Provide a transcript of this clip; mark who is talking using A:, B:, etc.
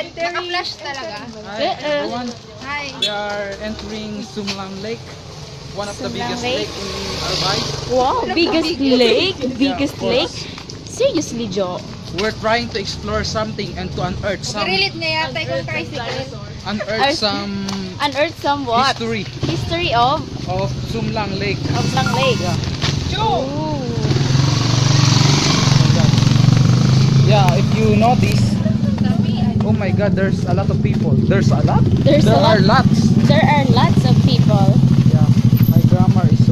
A: Naka-flash talaga.
B: Hi everyone.
A: Hi.
B: We are entering Sumlang Lake, one of the
C: Sumlang
B: biggest
C: Lake?
B: lake in Albay.
C: Wow, biggest lake? Biggest
B: of course.
C: lake? Seriously, Jo?
B: We're trying to explore something and to unearth
A: Pilit niya yata yung tricycle.
C: Unearth some what?
B: history
C: History of
B: Sumlang Lake.
C: Sumlang Lake.
B: Yeah.
C: Ooh.
B: Yeah, if you notice, oh my God, there's a lot of people. There's a lot?
C: There
B: are lots.
C: There are lots of people.
B: Yeah, my grammar is so